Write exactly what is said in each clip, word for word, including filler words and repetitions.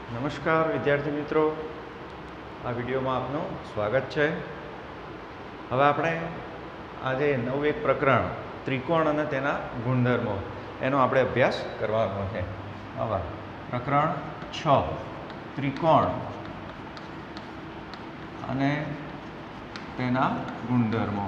નમસ્કાર વિદ્યાર્થી મિત્રો, આ વિડીયોમાં આપનું સ્વાગત છે. હવે આપણે આજે નવું એક પ્રકરણ ત્રિકોણ અને તેના ગુણધર્મો એનો આપણે અભ્યાસ કરવાનો છે. હવે પ્રકરણ છ ત્રિકોણ અને તેના ગુણધર્મો.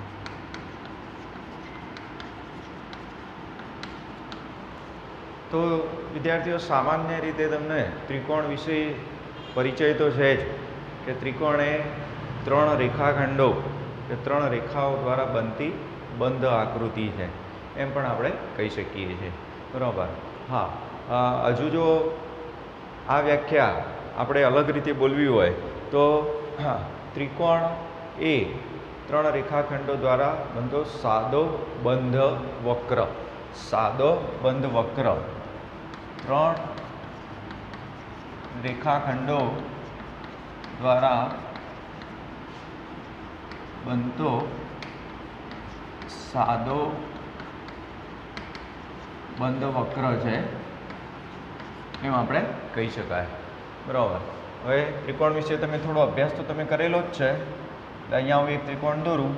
તો વિદ્યાર્થીઓ, સામાન્ય રીતે તમને ત્રિકોણ વિશે પરિચય તો છે જ કે ત્રિકોણ એ ત્રણ રેખાખંડો કે ત્રણ રેખાઓ દ્વારા બનતી બંધ આકૃતિ છે, એમ પણ આપણે કહી શકીએ છીએ. બરાબર. હા, હજુ જો આ વ્યાખ્યા આપણે અલગ રીતે બોલવી હોય તો હા, ત્રિકોણ એ ત્રણ રેખાખંડો દ્વારા બનતો સાદો બંધ વક્ર સાદો બંધ વક્ર ત્રણ રેખાખંડો દ્વારા બનતો સાદો બંધ વક્ર છે, એમ આપણે કહી શકાય. બરાબર. હવે ત્રિકોણ વિશે તમે થોડો અભ્યાસ તો તમે કરેલો જ છે. એટલે અહીંયા હું એક ત્રિકોણ દોરું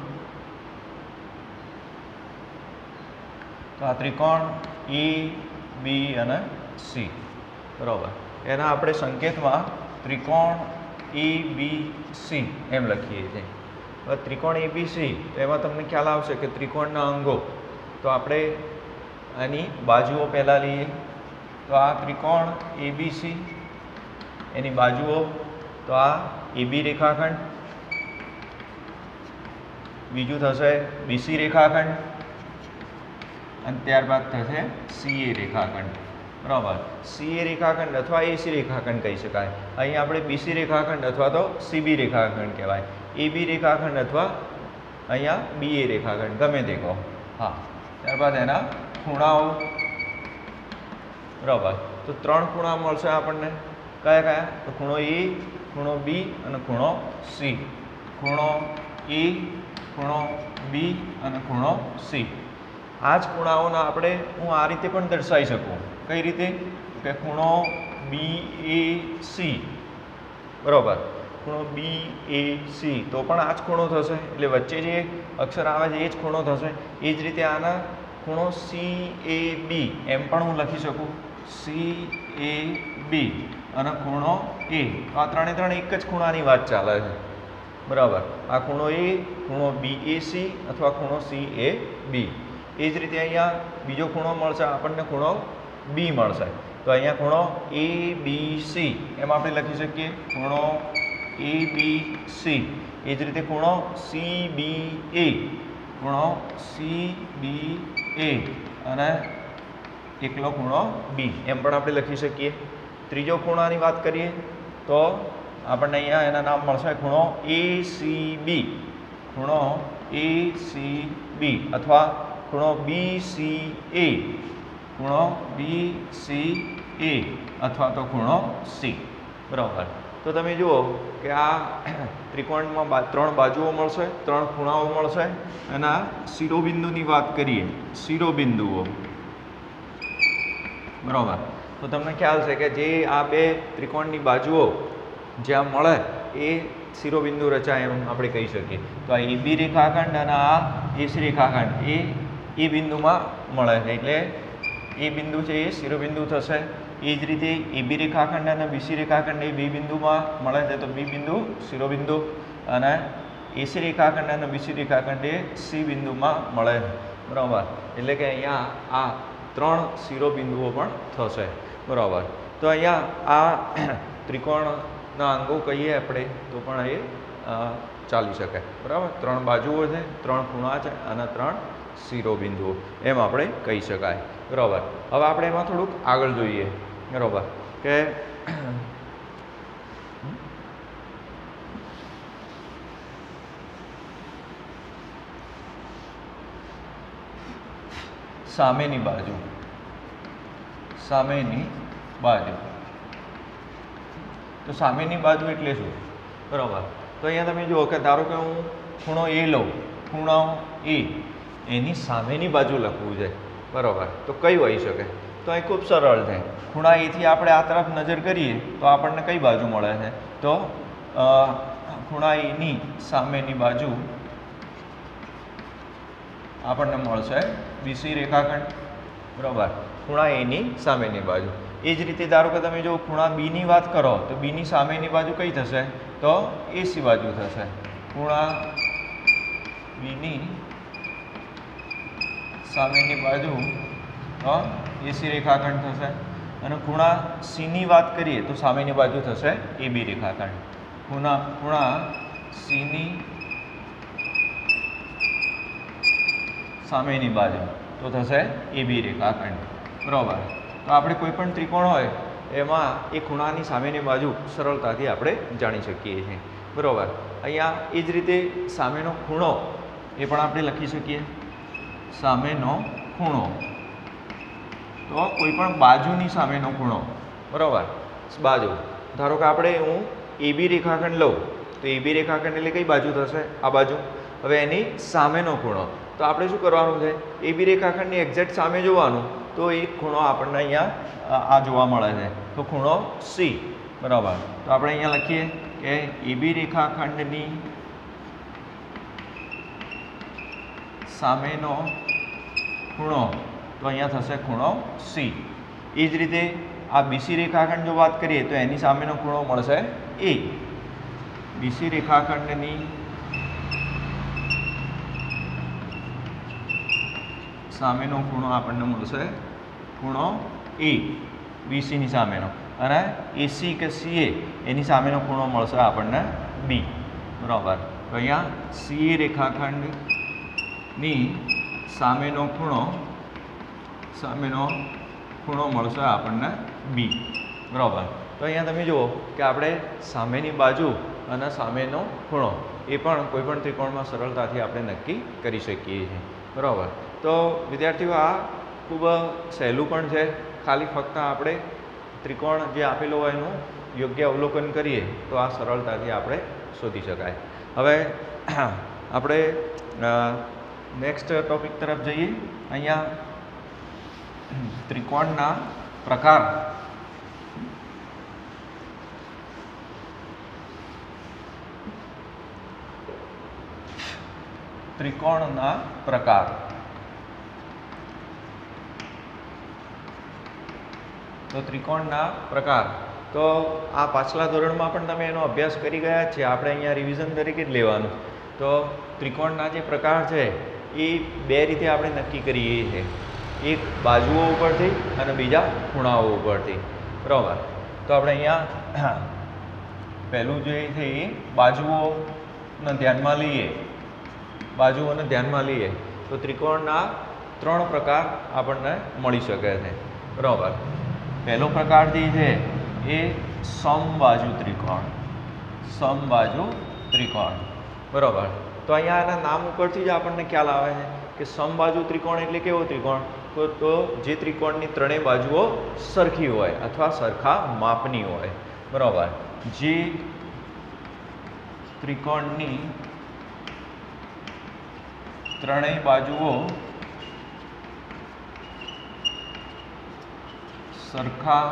તો આ ત્રિકોણ ઈ બી અને સી. બરાબર. એના આપણે સંકેતમાં ત્રિકોણ ઈ બી સી એમ લખીએ છીએ. હવે ત્રિકોણ એ બી સી એમાં તમને ખ્યાલ આવશે કે ત્રિકોણના અંગો તો આપણે આની બાજુઓ પહેલાં લઈએ તો આ ત્રિકોણ એ બી સી, એની બાજુઓ તો આ એ બી રેખાખંડ, બીજું થશે બીસી રેખાખંડ અને ત્યારબાદ થશે સીએ રેખાખંડ. બરાબર. સીએ રેખાખંડ અથવા એસી રેખાખંડ કહી શકાય. અહીં આપણે બીસી રેખાખંડ અથવા તો સીબી રેખાખંડ કહેવાય. એબી રેખાખંડ અથવા અહીંયા બીએ રેખાખંડ, ગમે તે કહો. હા, ત્યારબાદ એના ખૂણાઓ. બરાબર. તો ત્રણ ખૂણા મળશે આપણને. કયા કયા? તો ખૂણો એ, ખૂણો બી અને ખૂણો સી. ખૂણો એ, ખૂણો બી અને ખૂણો સી. આ જ ખૂણાઓના આપણે હું આ રીતે પણ દર્શાવી શકું. કઈ રીતે? કે ખૂણો બી એ સી. બરાબર. ખૂણો બી એ સી તો પણ આ જ ખૂણો થશે, એટલે વચ્ચે જે અક્ષર આવે છે એ જ ખૂણો થશે. એ જ રીતે આના ખૂણો સી એ બી એમ પણ હું લખી શકું. સી એ બી અને ખૂણો એ. આ ત્રણે ત્રણ એક જ ખૂણાની વાત ચાલે છે. બરાબર. આ ખૂણો એ, ખૂણો બી એ સી અથવા ખૂણો સી એ બી. એ જ રીતે અહીંયા બીજો ખૂણો મળશે આપણને, ખૂણો બી મળશે. તો અહીંયા ખૂણો એ બી સી એમ આપણે લખી શકીએ. ખૂણો એ બી સી. એ જ રીતે ખૂણો સી બી એ, ખૂણો સી બી એ અને એકલો ખૂણો બી એમ પણ આપણે લખી શકીએ. ત્રીજો ખૂણાની વાત કરીએ તો આપણને અહીંયા એના નામ મળશે ખૂણો એ સી બી, ખૂણો એ સી બી અથવા ખૂણો બી સી એ, ખૂણો બી સી એ અથવા તો ખૂણો સી. બરાબર. તો તમે જુઓ કે આ ત્રિકોણમાં બા ત્રણ બાજુઓ મળશે, ત્રણ ખૂણાઓ મળશે. એના શિરોબિંદુની વાત કરીએ, શિરોબિંદુઓ. બરાબર. તો તમને ખ્યાલ છે કે જે આ બે ત્રિકોણની બાજુઓ જ્યાં મળે એ શિરોબિંદુ રચાય એમ આપણે કહી શકીએ. તો આ એ બી રેખાખંડ અને આ એસી રેખાખંડ એ એ બિંદુમાં મળે છે, એટલે એ બિંદુ છે એ શિરોબિંદુ થશે. એ જ રીતે એ બી રેખાખંડ અને બીસી રેખાખંડ એ બી બિંદુમાં મળે છે, તો બી બિંદુ શિરોબિંદુ. અને એસી રેખાખંડ અને બીસી રેખાખંડ એ સી બિંદુમાં મળે છે. બરાબર. એટલે કે અહીંયા આ ત્રણ શિરોબિંદુઓ પણ થશે. બરાબર. તો અહીંયા આ ત્રિકોણના અંગો કહીએ આપણે તો પણ એ ચાલી શકે. બરાબર. ત્રણ બાજુઓ છે, ત્રણ ખૂણા છે અને ત્રણ શિરોબિંદુઓ એમ આપણે કહી શકાય. બરાબર. હવે આપણે એમાં થોડુંક આગળ જોઈએ. બરાબર. કે સામેની બાજુ, સામેની બાજુ. તો સામેની બાજુ એટલે શું? બરાબર. તો અહીંયા તમે જુઓ કે ધારો કે હું ખૂણો એ લઉં, ખૂણો એ એની સામેની બાજુ લખવું છે. બરાબર. તો કઈ હોઈ શકે? તો અહીં ખૂબ સરળ છે. ખૂણા એથી આપણે આ તરફ નજર કરીએ તો આપણને કઈ બાજુ મળે છે? તો ખૂણા એની સામેની બાજુ આપણને મળશે બીસી રેખાખંડ, બરાબર. ખૂણા એની સામેની બાજુ. એ જ રીતે ધારો કે તમે જો ખૂણા બીની વાત કરો તો બીની સામેની બાજુ કઈ થશે? તો એસી બાજુ થશે. ખૂણા બીની સામેની બાજુ તો એસી રેખાખંડ થશે. અને ખૂણા સીની વાત કરીએ તો સામેની બાજુ થશે એબી રેખાખંડ. ખૂણા ખૂણા સીની સામેની બાજુ તો થશે એબી રેખાખંડ, બરાબર. તો આપણે કોઈ પણ ત્રિકોણ હોય એમાં એ ખૂણાની સામેની બાજુ સરળતાથી આપણે જાણી શકીએ છીએ, બરાબર. અહીંયા એ જ રીતે સામેનો ખૂણો એ પણ આપણે લખી શકીએ. સામેનો ખૂણો તો કોઈ પણ બાજુની સામેનો ખૂણો, બરાબર. બાજુ ધારો કે આપણે હું એબી રેખાખંડ લઉં તો એબી રેખાખંડ એટલે કઈ બાજુ થશે? આ બાજુ. હવે એની સામેનો ખૂણો તો આપણે શું કરવાનું છે? એબી રેખાખંડની એક્ઝેક્ટ સામે જોવાનું, તો એ ખૂણો આપણને અહીંયા આ જોવા મળે છે, તો ખૂણો સી, બરાબર. તો આપણે અહીંયા લખીએ કે એબી રેખાખંડની સામેનો ખૂણો તો અહીંયા થશે ખૂણો સી. એ જ રીતે આ બીસી રેખાખંડ જો વાત કરીએ તો એની સામેનો ખૂણો મળશે એ. બીસી રેખાખંડની સામેનો ખૂણો આપણને મળશે ખૂણો એ, બીસીની સામેનો. અને એસી કે સીએ એની સામેનો ખૂણો મળશે આપણને બી, બરાબર. તો અહીંયા સીએ રેખાખંડની સામેનો ખૂણો સામેનો ખૂણો મળશે આપણને બી, બરાબર. તો અહીંયા તમે જુઓ કે આપણે સામેની બાજુ અને સામેનો ખૂણો એ પણ કોઈ પણ ત્રિકોણમાં સરળતાથી આપણે નક્કી કરી શકીએ છીએ, બરાબર. તો વિદ્યાર્થીઓ આ ખૂબ સહેલું પણ છે. ખાલી ફક્ત આપણે ત્રિકોણ જે આપેલો હોય એનું યોગ્ય અવલોકન કરીએ તો આ સરળતાથી આપણે શોધી શકાય. હવે આપણે નેક્સ્ટ ટોપિક તરફ જઈએ. અહીંયા ત્રિકોણના પ્રકાર. ત્રિકોણના પ્રકાર. તો ત્રિકોણના પ્રકાર તો આ પાછલા ધોરણમાં પણ તમે એનો અભ્યાસ કરી ગયા છે. આપણે અહીંયા રિવિઝન તરીકે જ લેવાનું. તો ત્રિકોણના જે પ્રકાર છે એ બે રીતે આપણે નક્કી કરીએ છીએ. એક બાજુઓ ઉપરથી અને બીજા ખૂણાઓ ઉપરથી, બરાબર. તો આપણે અહીંયા પહેલું જે છે એ બાજુઓને ધ્યાનમાં લઈએ. બાજુઓને ધ્યાનમાં લઈએ તો ત્રિકોણના ત્રણ પ્રકાર આપણને મળી શકે છે, બરાબર. પહેલો પ્રકાર જે છે એ સમબાજુ ત્રિકોણ. સમબાજુ ત્રિકોણ, બરાબર. તો અહીંયા એના નામ ઉપરથી જ આપણને ખ્યાલ આવે છે કે સમબાજુ ત્રિકોણ એટલે કેવો ત્રિકોણ? તો તો જે ત્રિકોણની ત્રણેય બાજુઓ સરખી હોય અથવા સરખા માપની હોય, બરાબર. જે ત્રિકોણની ત્રણેય બાજુઓ સરખા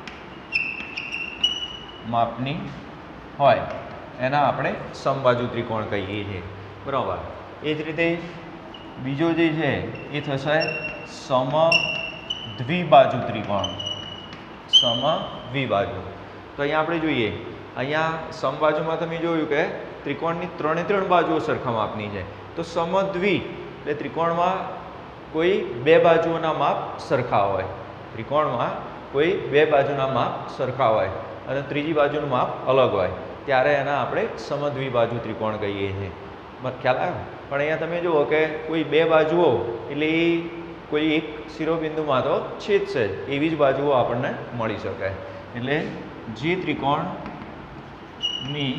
માપની હોય એના આપણે સમબાજુ ત્રિકોણ કહીએ છીએ, બરાબર. એ જ રીતે બીજો જે છે એ થશે સમદ્વિબાજુ ત્રિકોણ. સમદ્વિબાજુ તો અહીંયા આપણે જોઈએ, અહીંયા સમબાજુમાં તમે જોયું કે ત્રિકોણની ત્રણે ત્રણ બાજુઓ સરખા માપની છે. તો સમદ્વિ એટલે ત્રિકોણમાં કોઈ બે બાજુઓના માપ સરખા હોય. ત્રિકોણમાં કોઈ બે બાજુના માપ સરખા હોય અને ત્રીજી બાજુનું માપ અલગ હોય ત્યારે એના આપણે સમદ્વિબાજુ ત્રિકોણ કહીએ છીએ. ખ્યાલ આવ્યો? પણ અહીંયા તમે જુઓ કે કોઈ બે બાજુઓ એટલે એ કોઈ એક શિરોબિંદુમાં તો છેદશે એવી જ બાજુઓ આપણને મળી શકે. એટલે જે ત્રિકોણની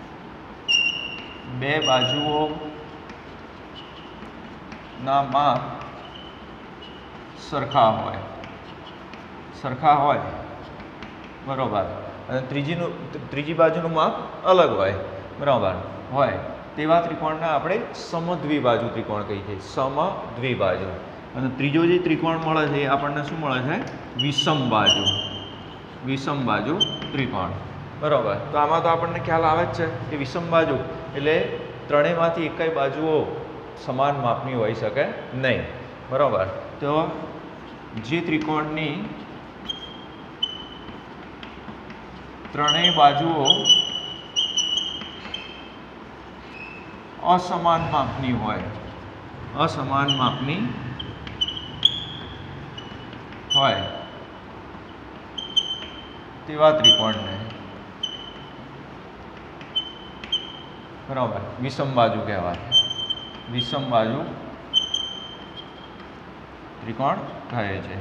બે બાજુઓ ના માપ સરખા હોય સરખા હોય બરાબર, અને ત્રીજીનું ત્રીજી બાજુનું માપ અલગ હોય, બરાબર હોય તેવા ત્રિકોણને આપણે સમદ્વિબાજુ ત્રિકોણ કહીએ છીએ. સમદ્વિબાજુ અને ત્રીજો જે ત્રિકોણ મળે છે એ આપણને શું મળે છે? વિષમ બાજુ, વિષમ બાજુ ત્રિકોણ, બરાબર. તો આમાં તો આપણને ખ્યાલ આવે જ છે કે વિષમ બાજુ એટલે ત્રણેયમાંથી એકેય બાજુઓ સમાન માપની હોઈ શકે નહીં, બરાબર. તો જે ત્રિકોણની ત્રણેય બાજુઓ અસમાન માપની હોય, અસમાન માપની હોય તેવા ત્રિકોણને બરાબર વિષમ બાજુ કહેવાય, વિષમ બાજુ ત્રિકોણ કહે છે,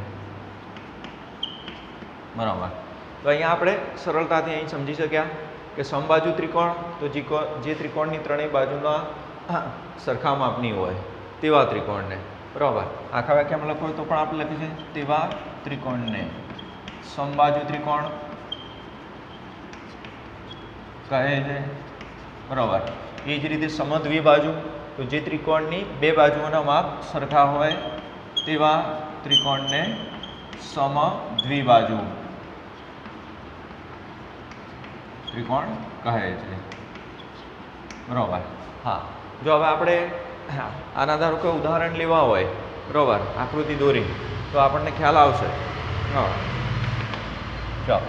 બરાબર. તો અહીંયા આપણે સરળતાથી અહીં સમજી શક્યા કે સમબાજુ ત્રિકોણ તો જે ત્રિકોણની ત્રણેય બાજુના સરખા માપની હોય તેવા ત્રિકોણને, બરાબર. આખા વાક્યમાં લખો તો પણ આપણે લખીએ છીએ તેવા ત્રિકોણને સમબાજુ ત્રિકોણ કહે છે, બરાબર. એ જ રીતે સમદ્વિબાજુ તો જે ત્રિકોણની બે બાજુઓના માપ સરખા હોય તેવા ત્રિકોણને સમદ્વિબાજુ ત્રિકોણ કહે છે, બરાબર. હા, જો હવે આપણે આના ધારો કે ઉદાહરણ લેવા હોય, બરાબર, આકૃતિ દોરી તો આપણને ખ્યાલ આવશે. હા, ચાલો.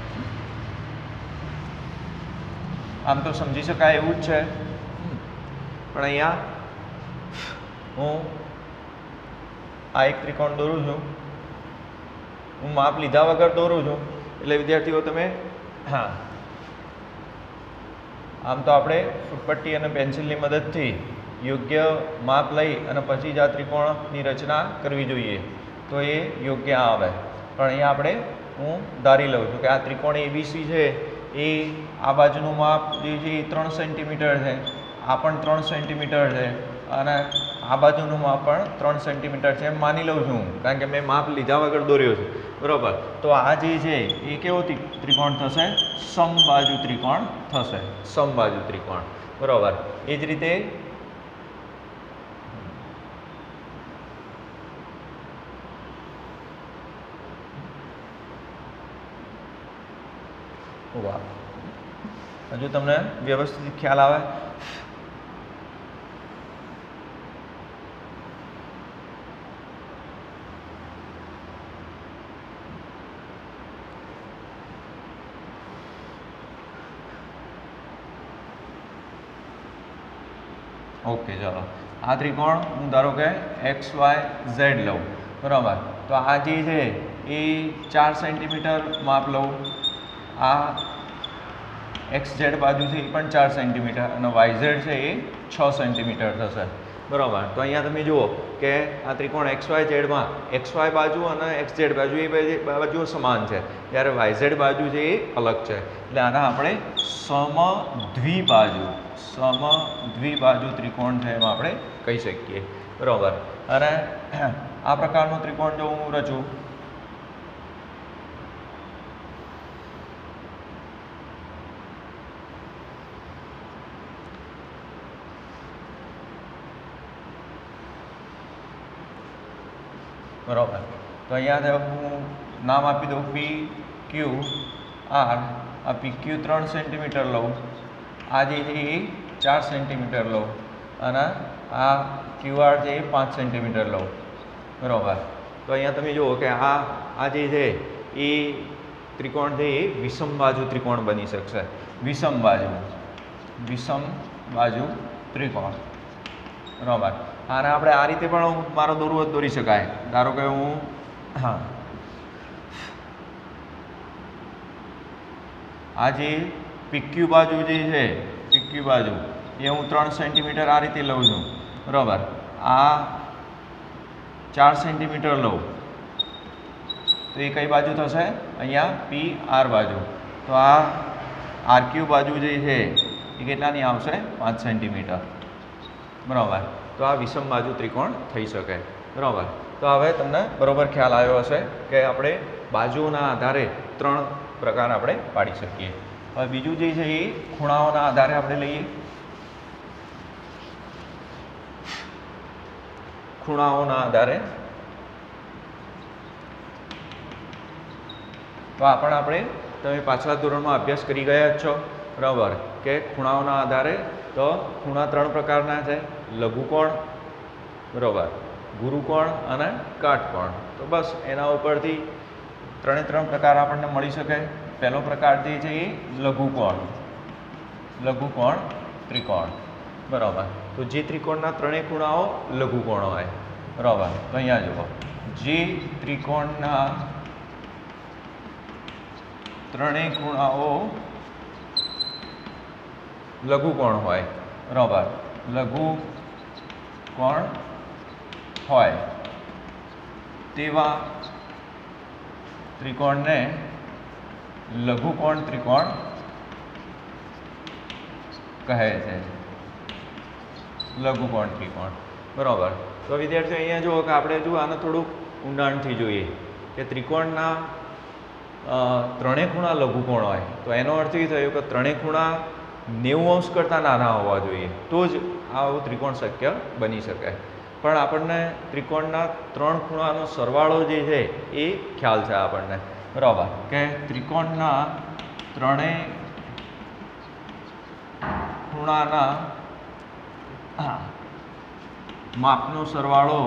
આમ તો સમજી શકાય એવું જ છે, પણ અહીંયા હું આ એક ત્રિકોણ દોરું છું, હું માપ લીધા વગર દોરું છું, એટલે વિદ્યાર્થીઓ તમે હા આમ તો આપણે ફૂટપટ્ટી અને પેન્સિલની મદદથી યોગ્ય માપ લઈ અને પછી જ આ ત્રિકોણની રચના કરવી જોઈએ તો એ યોગ્ય આવે. પણ અહીંયા આપણે હું ધારી લઉં છું કે આ ત્રિકોણ એબીસી છે એ આ બાજુનું માપ જે છે એ ત્રણ સેન્ટીમીટર છે, આ પણ ત્રણ સેન્ટીમીટર છે અને આ બાજુનું માપ પણ ત્રણ સેન્ટીમીટર છે એમ માની લઉં છું કારણ કે મેં માપ લીધા વગર દોર્યો છે, બરાબર. તો આ જે છે એ કેવો ત્રિકોણ થશે? સમબાજુ ત્રિકોણ થશે, સમબાજુ ત્રિકોણ, બરાબર. એ જ રીતે વાહ, હજુ તમને વ્યવસ્થિત ખ્યાલ આવે? ઓકે, ચાલો. આ ત્રિકોણ હું ધારો કે એક્સ વાય ઝેડ લઉં, બરાબર. તો આ જે છે એ ચાર સેન્ટીમીટર માપ લઉં, આ એક્સ ઝેડ બાજુ છે એ પણ ચાર સેન્ટીમીટર અને વાય ઝેડ છે એ છ સેન્ટીમીટર થશે, બરાબર. તો અહીંયા તમે જુઓ કે આ ત્રિકોણ એક્સ વાય ઝેડમાં એક્સ વાય બાજુ અને એક્સ ઝેડ બાજુ એ બાજુઓ સમાન છે, જ્યારે વાય ઝેડ બાજુ છે એ અલગ છે. એટલે આના આપણે સમદ્વિબાજુ સમદ્વિબાજુ ત્રિકોણ છે એમ આપણે કહી શકીએ, બરાબર. અને આ પ્રકારનું ત્રિકોણ જો હું રચું બરાબર, તો અહીંયા હું નામ આપી દઉં પી ક્યુ આર. આ પી ક્યુ ત્રણ સેન્ટીમીટર લઉં, આ જે છે એ ચાર સેન્ટીમીટર લઉં અને આ ક્યુ આર છે એ પાંચ સેન્ટીમીટર લઉં, બરાબર. તો અહીંયા તમે જુઓ કે આ આ જે છે એ ત્રિકોણ છે એ વિષમ બાજુ ત્રિકોણ બની શકશે, વિષમ બાજુ વિષમ બાજુ ત્રિકોણ, બરાબર. આને આપણે આ રીતે પણ મારો દોરવો દોરી શકાય. ધારો કે હું હા આ જે પીક્યુ બાજુ જે છે પીક્યુ બાજુ એ હું ત્રણ સેન્ટીમીટર આ રીતે લઉં છું, બરાબર. આ ચાર સેન્ટીમીટર લઉં તો એ કઈ બાજુ થશે? અહીંયા પી આર બાજુ. તો આ આર ક્યુ બાજુ જે છે એ કેટલાની આવશે? પાંચ સેન્ટીમીટર, બરાબર. તો આ વિષમ બાજુ ત્રિકોણ થઈ શકે, બરાબર. તો હવે તમને બરાબર ખ્યાલ આવ્યો હશે કે આપણે બાજુઓના આધારે ત્રણ પ્રકાર આપણે પાડી શકીએ. હવે બીજું જે છે એ ખૂણાઓના આધારે આપણે લઈએ. ખૂણાઓના આધારે તો આ પણ આપણે તમે પાછલા ધોરણમાં અભ્યાસ કરી ગયા જ છો બરાબર કે ખૂણાઓના આધારે તો ખૂણા ત્રણ પ્રકારના છે લઘુકોણ બરાબર ગુરુકોણ અને કાટકોણ તો બસ એના ઉપરથી ત્રણે ત્રણ પ્રકાર આપણને મળી શકે પહેલો પ્રકાર જે છે એ લઘુકોણ લઘુકોણ ત્રિકોણ બરાબર તો જે ત્રિકોણના ત્રણેય ખૂણાઓ લઘુકોણ હોય બરાબર તો અહીંયા જુઓ જે ત્રિકોણના ત્રણેય ખૂણાઓ લઘુકોણ હોય બરાબર લઘુકોણ હોય તેવા ત્રિકોણને લઘુકોણ ત્રિકોણ કહે છે લઘુકોણ ત્રિકોણ બરાબર તો વિદ્યાર્થીઓ અહીંયા જુઓ કે આપણે જો આને થોડુંક ઊંડાણથી જોઈએ કે ત્રિકોણના ત્રણેય ખૂણા લઘુકોણ હોય તો એનો અર્થ એ થયો કે ત્રણેય ખૂણા નેવું અંશ કરતાં નાના હોવા જોઈએ તો જ આવું ત્રિકોણ શક્ય બની શકે પણ આપણને ત્રિકોણના ત્રણ ખૂણાનો સરવાળો જે છે એ ખ્યાલ છે આપણને બરાબર કે ત્રિકોણના ત્રણેય ખૂણાના માપનો સરવાળો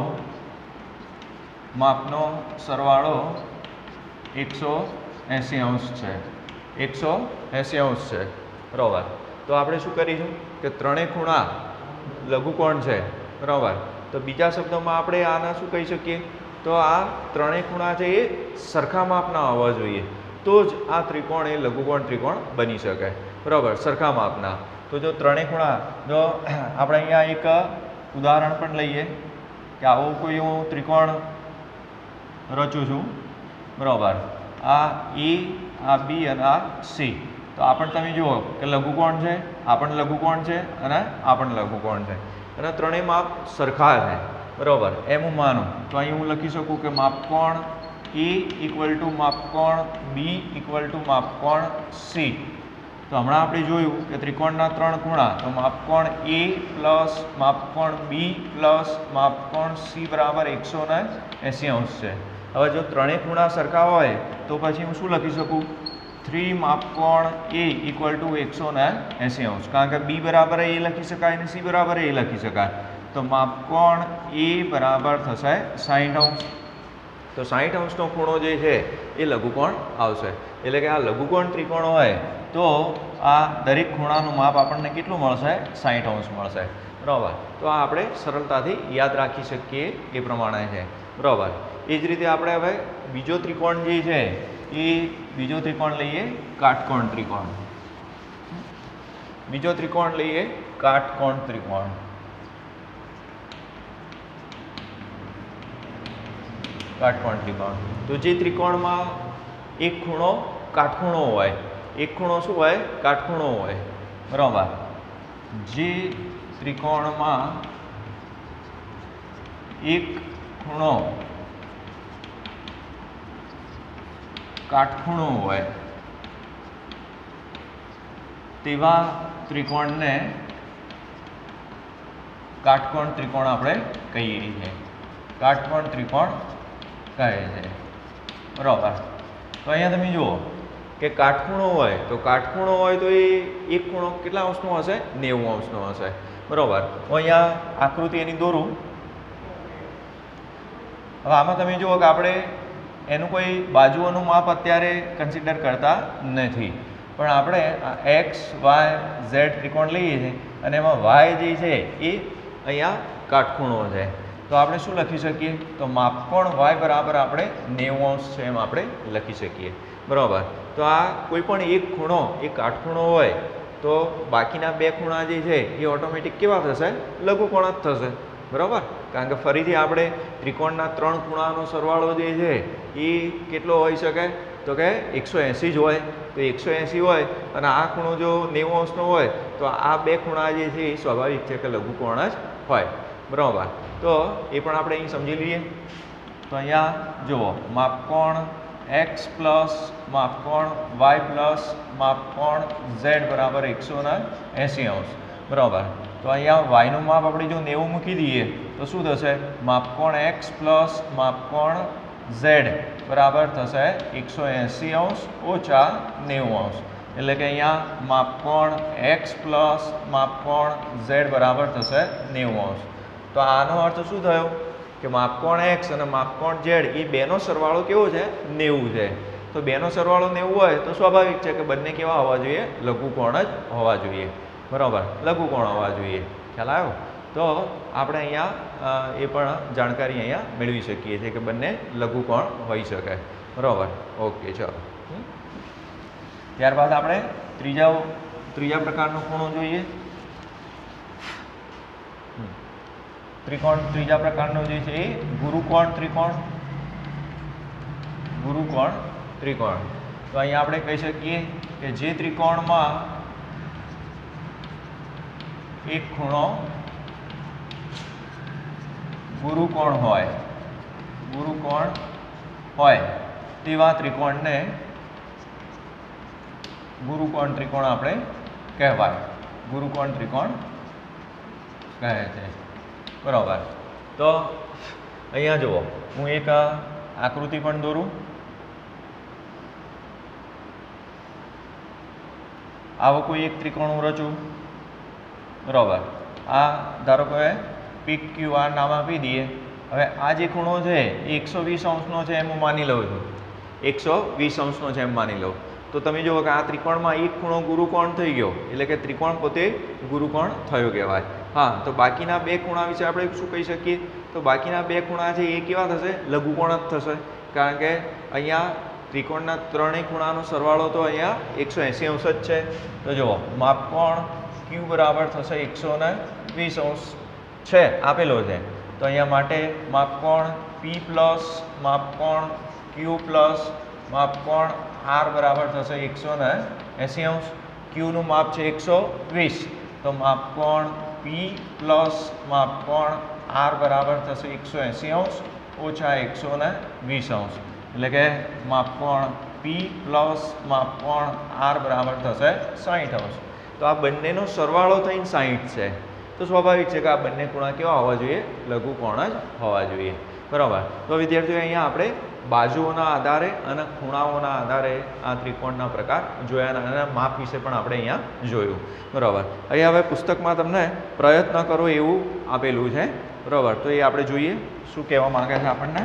માપનો સરવાળો એકસો એંસી અંશ છે એકસો એંસી અંશ છે બરાબર તો આપણે શું કરીશું કે ત્રણેય ખૂણા લઘુકોણ છે બરાબર તો બીજા શબ્દોમાં આપણે આના શું કહી શકીએ તો આ ત્રણેય ખૂણા છે એ સરખા માપના હોવા જોઈએ તો જ આ ત્રિકોણ એ લઘુકોણ ત્રિકોણ બની શકે બરાબર સરખા માપના તો જો ત્રણેય ખૂણા જો આપણે અહીંયા એક ઉદાહરણ પણ લઈએ કે આવો કોઈ હું ત્રિકોણ રચું છું બરાબર આ ઈ આ બી અને આ સી તો આ પણ તમે જુઓ કે લઘુકોણ છે આ પણ લઘુકોણ છે અને આ પણ લઘુકોણ છે અને ત્રણેય માપ સરખા છે બરાબર એમ હું માનું તો અહીં હું લખી શકું કે માપકોણ એ ઇક્વલ ટુ માપકોણ બી ઇક્વલ ટુ માપકોણ સી તો હમણાં આપણે જોયું કે ત્રિકોણના ત્રણ ખૂણા તો માપકોણ એ પ્લસ માપકોણ બી પ્લસ માપકોણ સી બરાબર એકસો ને એંસી અંશ છે હવે જો ત્રણેય ખૂણા સરખા હોય તો પછી હું શું લખી શકું થ્રી માપકોણ એ ઇક્વલ ટુ એકસો ને એંસી અંશ કારણ કે બી બરાબર એ લખી શકાય અને સી બરાબર એ લખી શકાય તો માપકોણ એ બરાબર થશે સાઠ અંશ તો સાઠ અંશનો ખૂણો જે છે એ લઘુકોણ આવશે એટલે કે આ લઘુકોણ ત્રિકોણ હોય તો આ દરેક ખૂણાનું માપ આપણને કેટલું મળશે સાઠ અંશ મળશે બરાબર તો આ આપણે સરળતાથી યાદ રાખી શકીએ એ પ્રમાણે છે બરાબર એ જ રીતે આપણે હવે બીજો ત્રિકોણ જે છે એ બીજો ત્રિકોણ લઈએ કાટકોણ ત્રિકોણ બીજો ત્રિકોણ લઈએ કાટકોણ ત્રિકોણ કાટકોણ ત્રિકોણ તો જે ત્રિકોણમાં એક ખૂણો કાટખૂણો હોય એક ખૂણો શું હોય કાટખૂણો હોય બરાબર જે ત્રિકોણમાં એક ખૂણો કાટખૂણો હોય તેવા ત્રિકોણને કાટકોણ ત્રિકોણ આપણે કહીએ છીએ કાટકોણ ત્રિકોણ કહે છે બરાબર તો અહીંયા તમે જુઓ કે કાટખૂણો હોય તો કાટખૂણો હોય તો એ એક ખૂણો કેટલા અંશનો હશે નેવું અંશનો હશે બરાબર હું અહીંયા આકૃતિ એની દોરું હવે આમાં તમે જુઓ કે આપણે એનું કોઈ બાજુઓનું માપ અત્યારે કન્સિડર કરતા નથી પણ આપણે એક્સ વાય ઝેડ ત્રિકોણ લઈએ છીએ અને એમાં વાય જે છે એ અહીંયા કાટખૂણો છે તો આપણે શું લખી શકીએ તો માપકોણ વાય બરાબર આપણે નેવું અંશ છે એમ આપણે લખી શકીએ બરાબર તો આ કોઈ પણ એક ખૂણો એક કાટખૂણો હોય તો બાકીના બે ખૂણા જે છે એ ઓટોમેટિક કેવા થશે લઘુકોણ જ થશે બરાબર કારણ કે ફરીથી આપણે ત્રિકોણના ત્રણ ખૂણાનો સરવાળો જે છે એ કેટલો હોઈ શકે તો કે એકસો એંસી જ હોય તો એકસો એંસી હોય અને આ ખૂણો જો નેવું અંશનો હોય તો આ બે ખૂણા જે છે એ સ્વાભાવિક છે કે લઘુકોણ જ હોય બરાબર તો એ પણ આપણે અહીં સમજી લઈએ તો અહીંયા જુઓ માપકોણ એક્સ પ્લસ માપકોણ વાય પ્લસ માપકોણ ઝેડ બરાબર એકસો ને એંસી અંશ બરાબર તો અહીંયા વાયનું માપ આપણે જો નેવું મૂકી દઈએ તો શું થશે માપકોણ એક્સ પ્લસ માપકોણ ઝેડ બરાબર થશે એકસો એંસી અંશ ઓછા નેવું અંશ, એટલે કે અહીંયા માપકોણ એક્સ પ્લસ માપકોણ ઝેડ બરાબર થશે નેવું અંશ. તો આનો અર્થ શું થયો કે માપકોણ એક્સ અને માપકોણ ઝેડ એ બેનો સરવાળો કેવો છે? નેવું છે. તો બેનો સરવાળો નેવું હોય તો સ્વાભાવિક છે કે બંને કેવા હોવા જોઈએ? લઘુકોણ જ હોવા જોઈએ. બરાબર, લઘુકોણ હોવા જોઈએ. ખ્યાલ આવ્યો? તો આપણે અહીંયા એ પણ જાણકારી અહીંયા મેળવી શકીએ છીએ કે બંને લઘુકોણ હોઈ શકે. બરાબર, ઓકે, ચલો. ત્યારબાદ આપણે ત્રીજા ત્રીજા પ્રકારનો ખૂણો જોઈએ. ત્રિકોણ ત્રીજા પ્રકારનો જે છે એ ગુરુકોણ ત્રિકોણ. ગુરુકોણ ત્રિકોણ. તો અહીંયા આપણે કહી શકીએ કે જે ત્રિકોણમાં એક ખૂણો ગુરુકોણ હોય ગુરુકોણ હોય તેવા ત્રિકોણને ગુરુકોણ ત્રિકોણ આપણે કહેવાય. ગુરુકોણ ત્રિકોણ કહે છે. બરાબર. તો અહીંયા જુઓ, હું એક આકૃતિ પણ દોરું. આવો કોઈ એક ત્રિકોણ હું રચું. બરાબર. આ ધારો કે પી ક્યુ આર નામ આપી દઈએ. હવે આ જે ખૂણો છે એ એકસો વીસ અંશનો છે એમ હું માની લઉં છું. એકસો વીસ અંશનો છે એમ માની લઉં. તો તમે જુઓ કે આ ત્રિકોણમાં એક ખૂણો ગુરુકોણ થઈ ગયો, એટલે કે ત્રિકોણ પોતે ગુરુકોણ થયો કહેવાય. હા, તો બાકીના બે ખૂણા વિશે આપણે શું કહી શકીએ? તો બાકીના બે ખૂણા છે એ કેવા થશે? લઘુકોણ જ થશે. કારણ કે અહીંયા ત્રિકોણના ત્રણેય ખૂણાનો સરવાળો તો અહીંયા એકસો એંસી અંશ જ છે. તો જુઓ, માપકોણ ક્યુ બરાબર થશે એકસો ને વીસ અંશ છે, આપેલો છે. તો અહીંયા માટે માપકોણ પી પ્લસ માપકોણ ક્યુ પ્લસ માપકોણ આર બરાબર થશે એકસો ને એંસી અંશ. ક્યુનું માપ છે એકસો વીસ. તો માપકોણ પી પ્લસ માપકોણ આર બરાબર થશે એકસો એંસી અંશ ઓછા એકસો ને વીસ અંશ, એટલે કે માપકોણ પી પ્લસ માપકોણ આર બરાબર થશે સાઠ અંશ. તો આ બંનેનો સરવાળો થઈને સાઠ છે. તો સ્વાભાવિક છે કે આ બંને ખૂણા કેવા હોવા જોઈએ? લઘુકોણ જ હોવા જોઈએ. બરાબર. તો વિદ્યાર્થીઓ, અહીંયા આપણે બાજુઓના આધારે અને ખૂણાઓના આધારે આ ત્રિકોણના પ્રકાર જોયા અને માપ વિશે પણ આપણે અહીંયા જોયું. બરાબર. અહીંયા હવે પુસ્તકમાં તમને પ્રયત્ન કરો એવું આપેલું છે. બરાબર. તો એ આપણે જોઈએ શું કહેવા માંગે છે આપણને.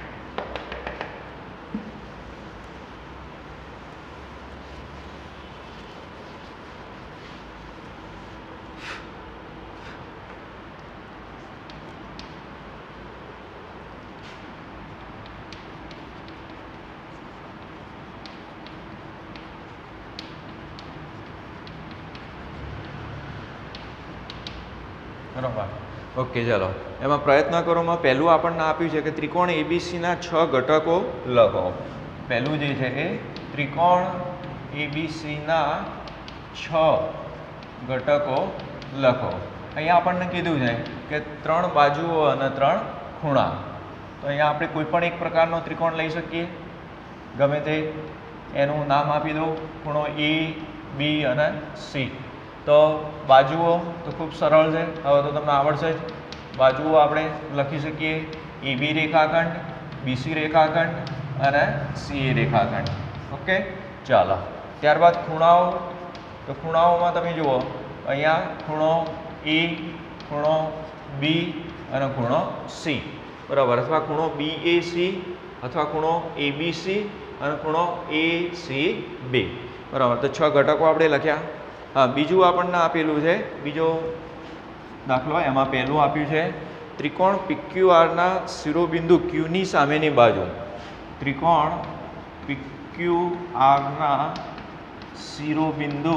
બરાબર. ઓકે, ચાલો. એમાં પ્રયત્ન કરોમાં પહેલું આપણને આપ્યું છે કે ત્રિકોણ એબીસીના છ ઘટકો લખો. પહેલું જે છે એ ત્રિકોણ એબીસીના છ ઘટકો લખો. અહીંયા આપણને કીધું છે કે ત્રણ બાજુઓ અને ત્રણ ખૂણા. તો અહીંયા આપણે કોઈ પણ એક પ્રકારનો ત્રિકોણ લઈ શકીએ, ગમે તે. એનું નામ આપી દઉં, ખૂણો એ, બી અને સી. તો બાજુઓ તો ખૂબ સરળ છે, હવે તો તમને આવડશે જ. બાજુઓ આપણે લખી શકીએ એ બી રેખાખંડ, બીસી રેખાખંડ અને સીએ રેખાખંડ. ઓકે, ચાલો. ત્યારબાદ ખૂણાઓ. તો ખૂણાઓમાં તમે જુઓ, અહીંયા ખૂણો એ, ખૂણો બી અને ખૂણો સી. બરાબર. અથવા ખૂણો બી એ સી અથવા ખૂણો એ બી સી અને ખૂણો એ સી બી. બરાબર. તો છ ઘટકો આપણે લખ્યા. હા, બીજું આપણને આપેલું છે બીજો દાખલો. એમાં પહેલું આપ્યું છે ત્રિકોણ પીક્યુઆરના શિરોબિંદુ ક્યુની સામેની બાજુ. ત્રિકોણ પીક્યુઆરના શિરોબિંદુ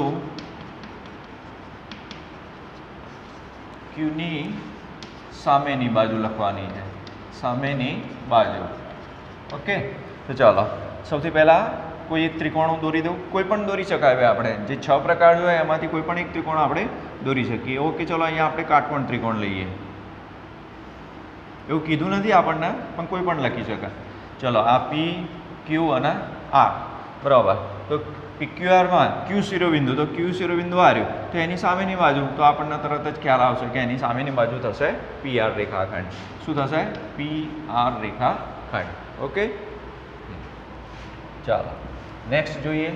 ક્યુની સામેની બાજુ લખવાની છે. સામેની બાજુ. ઓકે, તો ચાલો સૌથી પહેલાં કોઈ એક ત્રિકોણ હું દોરી દઉં. કોઈ પણ દોરી શકાય. આપણે જે છ પ્રકાર જોઈએ એમાંથી કોઈ પણ એક ત્રિકોણ આપણે દોરી શકીએ. ઓકે, ચલો. અહીંયા આપણે કાટકોણ ત્રિકોણ લઈએ. એવું કીધું નથી આપણને, પણ કોઈ પણ લખી શકાય. ચલો, આ પી ક્યુ અને આર. બરાબર. તો પી ક્યુ આરમાં ક્યુ શિરોબિંદુ, તો ક્યુ શિરોબિંદુ આવ્યું તો એની સામેની બાજુ, તો આપણને તરત જ ખ્યાલ આવશે કે એની સામેની બાજુ થશે પી આર રેખાખંડ. શું થશે? પી આર રેખાખંડ. ઓકે, ચાલો નેક્સ્ટ જોઈએ.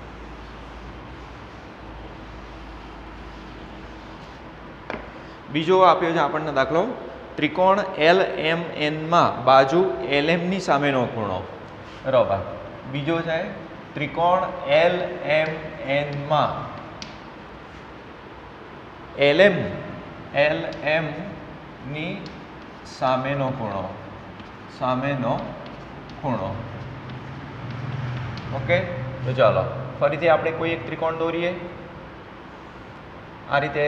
બીજો આપ્યો છે આપણને દાખલો, ત્રિકોણ એલ એમ એનમાં બાજુ એલ એમ ની સામેનો ખૂણો. બરાબર. બીજો છે ત્રિકોણ એલ એમ એનમાં એલ એમ એલ એમ ની સામેનો ખૂણો, સામેનો ખૂણો. ઓકે, તો ચાલો ફરીથી આપણે કોઈ એક ત્રિકોણ દોરીએ. આ રીતે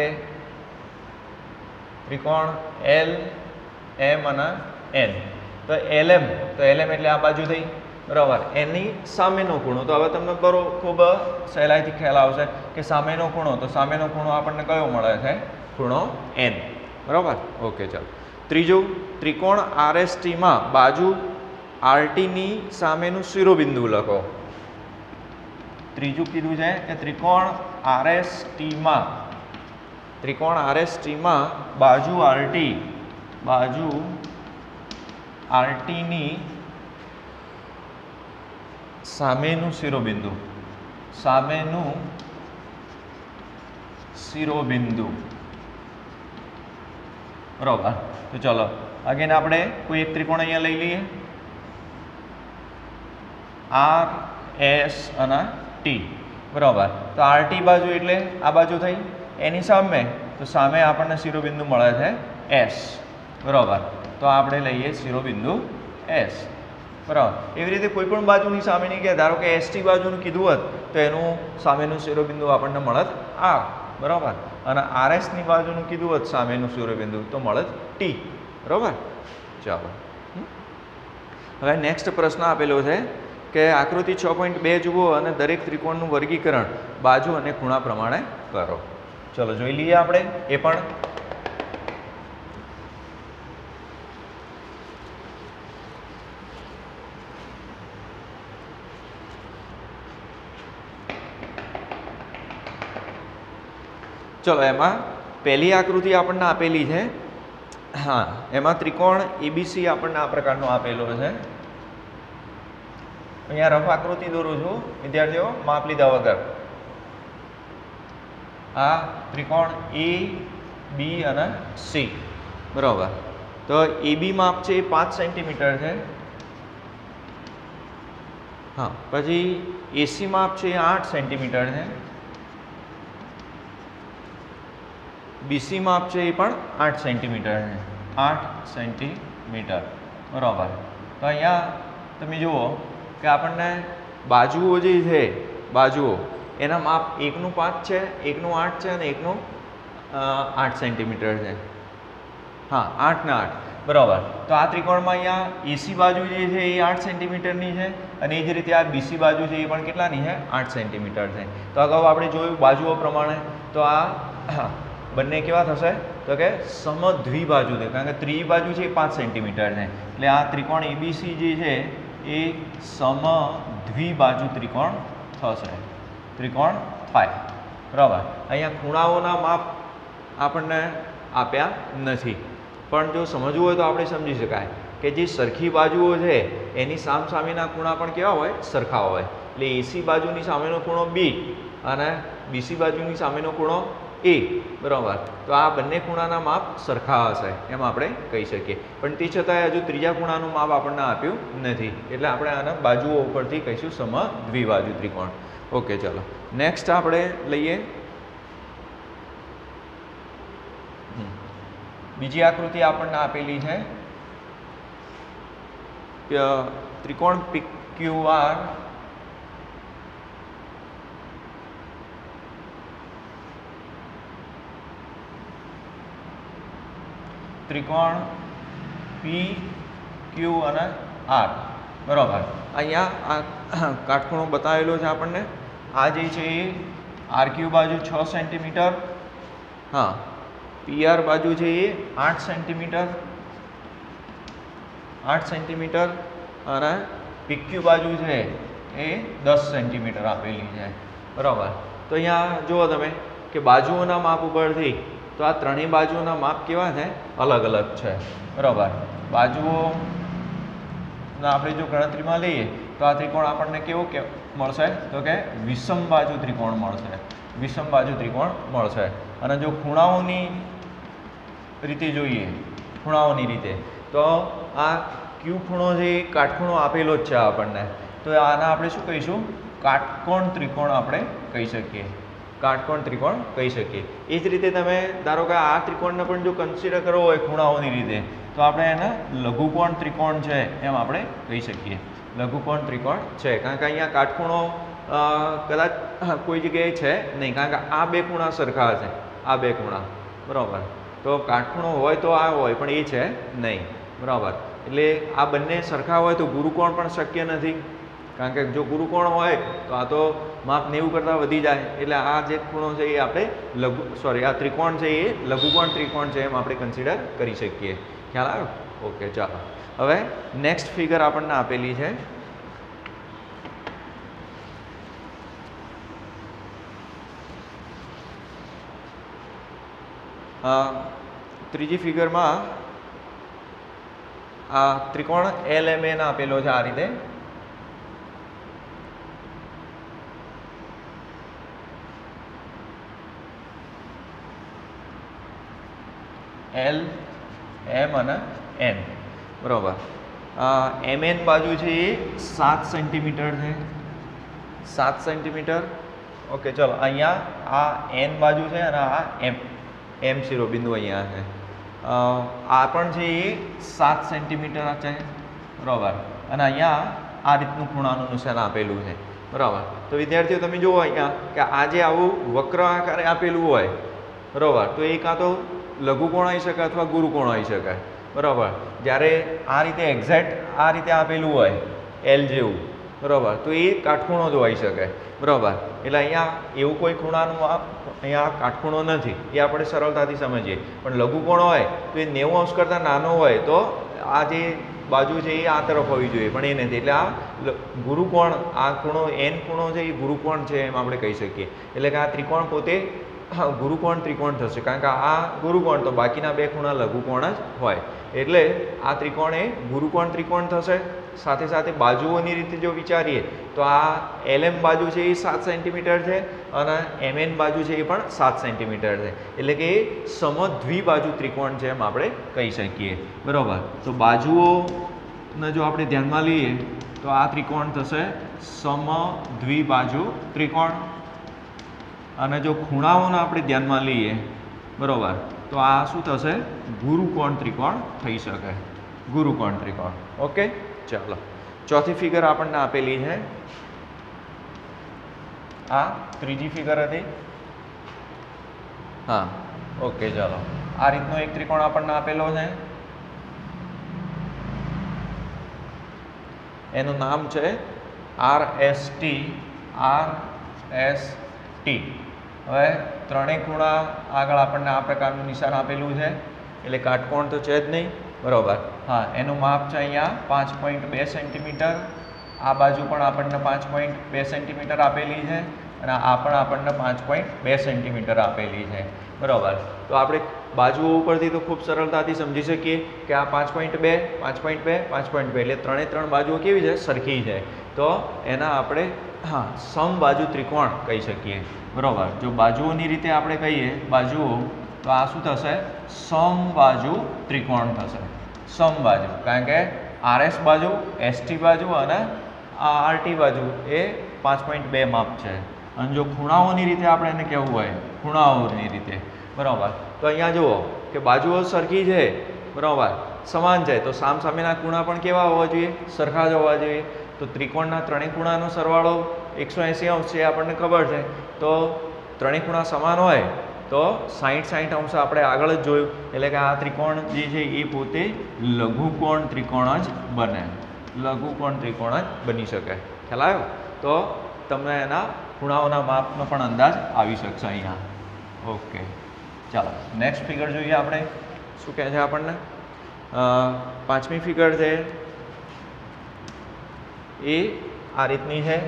ત્રિકોણ એલ એમ અને એન. તો એલ એમ તો એલ એમ એટલે આ બાજુ થઈ, બરાબર. એની સામેનો ખૂણો, તો હવે તમને બરો ખૂબ સહેલાઈથી ખ્યાલ આવશે કે સામેનો ખૂણો, તો સામેનો ખૂણો આપણને કયો મળે છે? ખૂણો એન. બરાબર. ઓકે, ચાલો. ત્રીજું, ત્રિકોણ આરએસટીમાં બાજુ આરટીની સામેનું શિરોબિંદુ લખો. ત્રીજું કીધું છે કે ત્રિકોણ આરએસટીમાં ત્રિકોણ આરએસટીમાં બાજુ આરટી બાજુ આરટીની સામેનું શિરોબિંદુ સામેનું શિરોબિંદુ. બરાબર. તો ચલો અગેન આપણે કોઈ એક ત્રિકોણ અહીંયા લઈ લઈએ. આર એસ અને ટી. બરાબર. તો આરટી બાજુ એટલે આ બાજુ થઈ, એની સામે તો સામે આપણને શિરોબિંદુ મળે છે એસ. બરાબર. તો આપણે લઈએ શિરોબિંદુ એસ. બરાબર. એવી રીતે કોઈ પણ બાજુની સામેની કે ધારો કે એસટી બાજુનું કીધું હોત તો એનું સામેનું શિરોબિંદુ આપણને મળત આર. બરાબર. અને આરએસની બાજુનું કીધું હોત સામેનું શિરોબિંદુ તો મળત ટી. બરાબર. ચાલો હવે નેક્સ્ટ પ્રશ્ન આપેલો છે કે આકૃતિ છ પોઈન્ટ બે જુઓ અને દરેક ત્રિકોણનું વર્ગીકરણ બાજુ અને ખૂણા પ્રમાણે કરો. ચલો જોઈ લઈએ આપણે એ પણ. ચલો એમાં પહેલી આકૃતિ આપણને આપેલી છે. હા, એમાં ત્રિકોણ એબીસી આપણને આ પ્રકારનો આપેલો છે. અહીંયા રફ આકૃતિ દોરું છું વિદ્યાર્થીઓ, માપ લીધા વગર. આ ત્રિકોણ એ બી અને સી. બરાબર. તો એબી માપ છે એ પાંચ સેન્ટીમીટર છે. હા, પછી એસી માપ છે એ આઠ સેન્ટીમીટર છે. બીસી માપ છે એ પણ આઠ સેન્ટીમીટર છે. આઠ સેન્ટીમીટર. બરાબર. તો અહીંયા તમે જુઓ કે આપણને બાજુઓ જે છે બાજુઓ એના માપ એકનું પાંચ છે, એકનું આઠ છે અને એકનું આઠ સેન્ટીમીટર છે. હા, આઠ ને આઠ. બરાબર. તો આ ત્રિકોણમાં અહીંયા એસી બાજુ જે છે એ આઠ સેન્ટીમીટરની છે અને એ જ રીતે આ બીસી બાજુ છે એ પણ કેટલાની છે? આઠ સેન્ટીમીટર છે. તો અગાઉ આપણે જોયું બાજુઓ પ્રમાણે, તો આ બંને કેવા થશે? તો કે સમદ્વિબાજુ છે, કારણ કે ત્રીજી બાજુ છે એ પાંચ સેન્ટીમીટર છે. એટલે આ ત્રિકોણ એબીસી જે છે એ સમદ્વિબાજુ ત્રિકોણ થશે, ત્રિકોણ થાય. બરાબર. અહીંયા ખૂણાઓના માપ આપણને આપ્યા નથી, પણ જો સમજવું હોય તો આપણે સમજી શકાય કે જે સરખી બાજુઓ છે એની સામસામેના ખૂણા પણ કેવા હોય? સરખા હોય. એટલે એસી બાજુની સામેનો ખૂણો બી અને બીસી બાજુની સામેનો ખૂણો એ. બરાબર. તો આ બંને ખૂણાના માપ સરખા હશે એમ આપણે કહી શકીએ. પણ તે છતાંય હજુ ત્રીજા ખૂણાનું માપ આપણને આપ્યું નથી, એટલે આપણે આના બાજુઓ ઉપરથી કહીશું સમદ્વિબાજુ ત્રિકોણ. ઓકે, ચાલો નેક્સ્ટ આપણે લઈએ બીજી આકૃતિ આપણને આપેલી છે ત્રિકોણ પીક્યુઆર ત્રિકોણ પી ક્યુ અને આર. બરાબર. અહીંયા આ કાટખૂણો બતાવેલો છે આપણને. આ જે છે એ આર ક્યુ બાજુ છ સેન્ટીમીટર, હા, પીઆર બાજુ છે એ આઠ સેન્ટીમીટર આઠ સેન્ટીમીટર અને પીક્યુ બાજુ છે એ દસ સેન્ટીમીટર આપેલી છે. બરાબર. તો અહીંયા જુઓ તમે કે બાજુઓના માપ ઉપરથી તો આ ત્રણેય બાજુઓના માપ કેવા છે? અલગ અલગ છે. બરાબર. બાજુઓ આપણે જો ગણતરીમાં લઈએ તો આ ત્રિકોણ આપણને કેવો કે મળશે તો કે વિષમ બાજુ ત્રિકોણ મળશે, વિષમ બાજુ ત્રિકોણ મળશે. અને જો ખૂણાઓની રીતે જોઈએ, ખૂણાઓની રીતે તો આ ક્યુ ખૂણો છે એ કાટખૂણો આપેલો જ છે આપણને, તો આના આપણે શું કહીશું? કાટકોણ ત્રિકોણ આપણે કહી શકીએ, કાટકોણ ત્રિકોણ કહી શકીએ. એ જ રીતે તમે ધારો કે આ ત્રિકોણને પણ જો કન્સિડર કરવો હોય ખૂણાઓની રીતે તો આપણે એને લઘુકોણ ત્રિકોણ છે એમ આપણે કહી શકીએ, લઘુકોણ ત્રિકોણ છે. કારણ કે અહીંયા કાટખૂણો કદાચ કોઈ જગ્યાએ છે નહીં, કારણ કે આ બે ખૂણા સરખા છે, આ બે ખૂણા બરાબર. તો કાટખૂણો હોય તો આ હોય પણ એ છે નહીં બરાબર. એટલે આ બંને સરખા હોય તો ગુરુકોણ પણ શક્ય નથી, કારણ કે જો ગુરુકોણ હોય તો આ તો માપ નેવું કરતાં વધી જાય. એટલે આ જે ખૂણો છે એ આપણે લઘુ સોરી આ ત્રિકોણ છે એ લઘુકોણ ત્રિકોણ છે એમ આપણે કન્સિડર કરી શકીએ. ખ્યાલ આવ્યો? ઓકે, ચાલો હવે નેક્સ્ટ ફિગર આપણને આપેલી છે. ત્રીજી ફિગરમાં આ ત્રિકોણ એલ એમ એન આપેલો છે આ રીતે. એલ એમ અને એન બરાબર. એમ એન બાજુ છે એ સાત સેન્ટીમીટર છે, સાત સેન્ટીમીટર. ઓકે, ચલો અહીંયા આ એન બાજુ છે અને આ એમ એમ શિરોબિંદુ અહીંયા છે. આ પણ છે એ સાત સેન્ટીમીટર છે બરાબર. અને અહીંયા આ રીતનું ખૂણાનું નિશાન આપેલું છે બરાબર. તો વિદ્યાર્થીઓ તમે જુઓ અહીંયા કે આ જે આવું વક્ર આકારે આપેલું હોય બરાબર, તો એ કાં તો લઘુકોણ આવી શકે અથવા ગુરુકોણ આવી શકે બરાબર. જ્યારે આ રીતે એક્ઝેક્ટ આ રીતે આપેલું હોય એલ જેવું બરાબર, તો એ કાટખૂણો જ હોઈ શકે બરાબર. એટલે અહીંયા એવું કોઈ ખૂણાનું આ અહીંયા કાટખૂણો નથી, એ આપણે સરળતાથી સમજીએ. પણ લઘુકોણ હોય તો એ નેવું અંશ કરતાં નાનો હોય તો આ જે બાજુ છે એ આ તરફ હોવી જોઈએ, પણ એ નથી. એટલે આ ગુરુકોણ, આ ખૂણો એન ખૂણો છે એ ગુરુકોણ છે એમ આપણે કહી શકીએ. એટલે કે આ ત્રિકોણ પોતે ગુરુકોણ ત્રિકોણ થશે, કારણ કે આ ગુરુકોણ તો બાકીના બે ખૂણા લઘુકોણ જ હોય. એટલે આ ત્રિકોણ એ ગુરુકોણ ત્રિકોણ થશે. સાથે સાથે બાજુઓની રીતે જો વિચારીએ તો આ એલ એમ બાજુ છે એ સાત સેન્ટીમીટર છે અને એમ એન બાજુ છે એ પણ સાત સેન્ટીમીટર છે. એટલે કે એ સમદ્વિબાજુ ત્રિકોણ છે એમ આપણે કહી શકીએ બરાબર. તો બાજુઓને જો આપણે ધ્યાનમાં લઈએ તો આ ત્રિકોણ થશે સમદ્વિબાજુ ત્રિકોણ. અને જો ખૂણાઓને આપણે ધ્યાનમાં લઈએ બરાબર, તો આ શું થશે? ગુરુકોણ ત્રિકોણ થઈ શકે, ગુરુકોણ ત્રિકોણ. ઓકે, ચાલો ચોથી ફિગર આપણને આપેલી છે. આ ત્રીજી ફિગર હતી. હા, ઓકે, ચાલો આ રીતનો એક ત્રિકોણ આપણને આપેલો છે. એનું નામ છે R S T, R S T. હવે ત્રણેય ખૂણા આગળ આપણને આ પ્રકારનું નિશાન આપેલું છે, એટલે કાટકોણ તો છે જ નહીં બરાબર. હા, એનું માપ છે અહીંયા પાંચ પોઈન્ટ બે સેન્ટીમીટર. આ બાજુ પણ આપણને પાંચ પોઈન્ટ બે સેન્ટીમીટર આપેલી છે અને આ પણ આપણને પાંચ પોઈન્ટ બે સેન્ટીમીટર આપેલી છે બરાબર. તો આપણે બાજુઓ ઉપરથી તો ખૂબ સરળતાથી સમજી શકીએ કે આ પાંચ પોઈન્ટ બે, પાંચ પોઈન્ટ બે, પાંચ પોઈન્ટ બે એટલે ત્રણે ત્રણ બાજુઓ કેવી છે? સરખી છે. તો એના આપણે હા સમબાજુ ત્રિકોણ કહી શકીએ બરાબર. જો બાજુઓની રીતે આપણે કહીએ બાજુઓ, તો આ શું થશે? સમબાજુ ત્રિકોણ થશે, સમબાજુ. કારણ કે આર એસ બાજુ, એસ ટી બાજુ અને આર ટી બાજુ એ પાંચ પોઈન્ટ બે માપ છે. અને જો ખૂણાઓની રીતે આપણે એને કહેવું હોય, ખૂણાઓની રીતે બરાબર, તો અહીંયા જુઓ કે બાજુઓ સરખી છે બરાબર, સમાન છે, તો સામ સામેના ખૂણા પણ કેવા હોવા જોઈએ? સરખા જ હોવા જોઈએ. તો ત્રિકોણના ત્રણેય ખૂણાનો સરવાળો એકસો એંસી અંશ છે આપણને ખબર છે. તો ત્રણેય ખૂણા સમાન હોય તો સાહીઠ સાહીઠ અંશ આપણે આગળ જ જોયું. એટલે કે આ ત્રિકોણ જે છે એ પોતે લઘુકોણ ત્રિકોણ જ બને, લઘુકોણ ત્રિકોણ જ બની શકે. ખ્યાલ આવ્યો? તો તમને એના ખૂણાઓના માપનો પણ અંદાજ આવી શકશે અહીંયા. ઓકે, ચાલો નેક્સ્ટ ફિગર જોઈએ આપણે. શું કહે છે આપણને? પાંચમી ફિગર છે એ આ રીતની છે.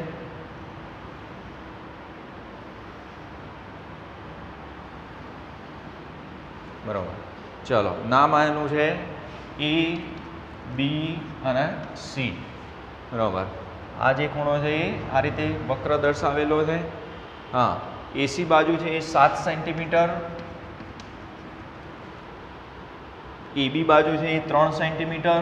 બરાબર, ચલો નામ આનું છે ઈ બી અને સી. બરાબર. આ જે ખૂણો છે એ આ રીતે વક્ર દર્શાવેલો છે. હા, એસી બાજુ છે એ સાત સેન્ટીમીટર, એબી બાજુ છે એ ત્રણ સેન્ટીમીટર,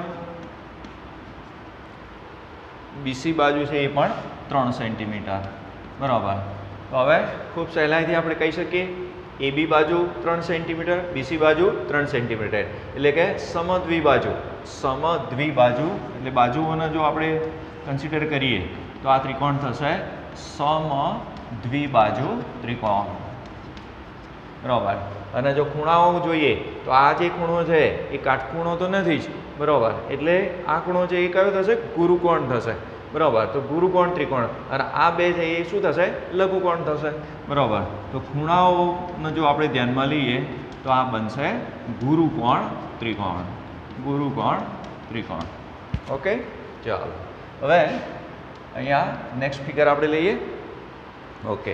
બીસી બાજુ છે એ પણ ત્રણ સેન્ટીમીટર. બરાબર. તો હવે ખૂબ સહેલાઈથી આપણે કહી શકીએ એબી બાજુ ત્રણ સેન્ટીમીટર, બીસી બાજુ ત્રણ સેન્ટીમીટર, એટલે કે સમદ્વિબાજુ. સમદ્વિબાજુ એટલે બાજુઓને જો આપણે કન્સિડર કરીએ તો આ ત્રિકોણ થશે સમદ્વિબાજુ ત્રિકોણ. બરાબર. અને જો ખૂણાઓ જોઈએ તો આ જે ખૂણો છે એ કાટખૂણો તો નથી જ. બરાબર. એટલે આ ખૂણો છે એ કયો થશે? ગુરુકોણ થશે. બરાબર. તો ગુરુકોણ ત્રિકોણ. અને આ બે છે એ શું થશે? લઘુકોણ થશે. બરાબર. તો ખૂણાઓને જો આપણે ધ્યાનમાં લઈએ તો આ બનશે ગુરુકોણ ત્રિકોણ. ગુરુકોણ ત્રિકોણ. ઓકે, ચાલો હવે અહીંયા નેક્સ્ટ ફિગર આપણે લઈએ. ઓકે,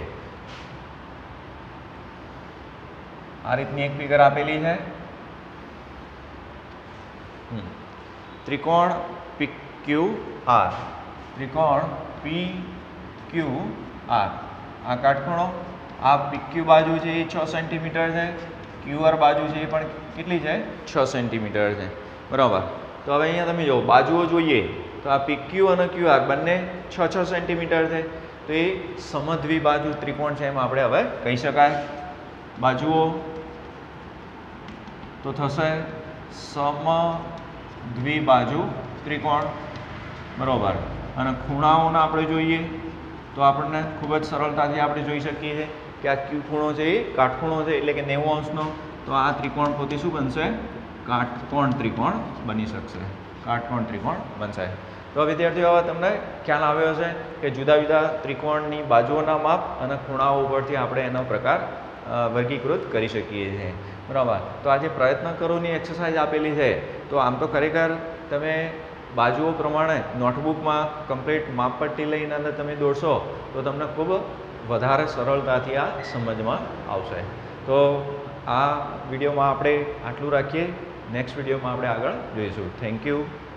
આ રીતની એક ફિગર આપેલી છે. ત્રિકોણ પી ક્યુ આર. ત્રિકોણ પી ક્યુ આર. આ કાટખૂણો, આ પીક્યુ બાજુ છે એ છ સેન્ટીમીટર છે, ક્યુઆર બાજુ છે એ પણ કેટલી છે? છ સેન્ટીમીટર છે. બરાબર. તો હવે અહીંયા તમે જો બાજુઓ જોઈએ તો આ પીક્યુ અને ક્યુઆર બંને છ છ સેન્ટીમીટર છે. તો એ સમદ્વિબાજુ ત્રિકોણ છે એમ આપણે હવે કહી શકાય. બાજુઓ તો થશે સમદ્વિબાજુ ત્રિકોણ. બરાબર. અને ખૂણાઓને આપણે જોઈએ તો આપણને ખૂબ જ સરળતાથી આપણે જોઈ શકીએ છીએ કે આ ક્યુ ખૂણો છે એ કાટખૂણો છે, એટલે કે નેવું અંશનો. તો આ ત્રિકોણ પોતે શું બનશે? કાટકોણ ત્રિકોણ બની શકશે. કાટકોણ ત્રિકોણ બનશે. તો વિદ્યાર્થીઓ, હવે તમને ખ્યાલ આવ્યો હશે કે જુદા જુદા ત્રિકોણની બાજુઓના માપ અને ખૂણાઓ ઉપરથી આપણે એનો પ્રકાર વર્ગીકૃત કરી શકીએ છીએ. બરાબર. તો આજે પ્રયત્ન કરોની એક્સરસાઇઝ આપેલી છે. તો આમ તો ખરેખર તમે બાજુઓ પ્રમાણે નોટબુકમાં કમ્પ્લીટ માપપટ્ટી લઈને અંદર તમે દોરશો તો તમને ખૂબ વધારે સરળતાથી આ સમજમાં આવશે. તો આ વિડીયોમાં આપણે આટલું રાખીએ. નેક્સ્ટ વિડીયોમાં આપણે આગળ જોઈશું. Thank you.